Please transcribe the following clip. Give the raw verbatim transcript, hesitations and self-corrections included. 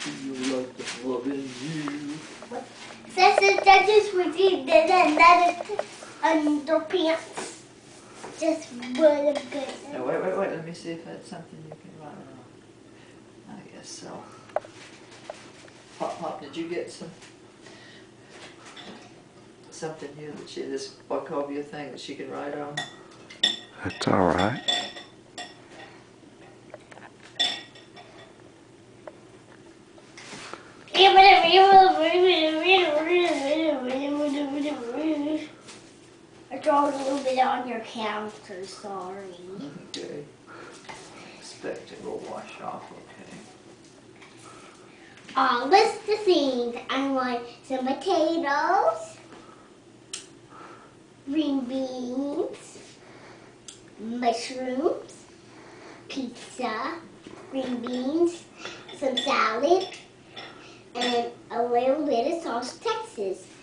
feel like I'm loving you. Sister, that is what you did another underpants. Just really good. No, wait, wait, wait. Let me see if that's something you can write on. I guess so. Pop, Pop, did you get some something here that she, this Wachovia thing that she can write on? That's all right. I drawed a little bit on your counter, sorry. Okay. Expect it will wash off, okay. I'll list the things. I want some potatoes, green beans, mushrooms, pizza, green beans, some salad, and a little bit of sauce Texas.